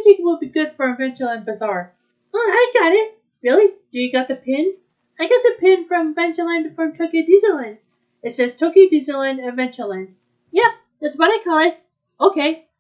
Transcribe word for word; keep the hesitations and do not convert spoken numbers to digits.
you think will be good for Adventureland Bazaar? Oh, I got it. Really? Do you got the pin? I got the pin from Adventureland from Tokyo Disneyland. It says Tokyo Disneyland Adventureland. Yep, that's what I call it. Okay.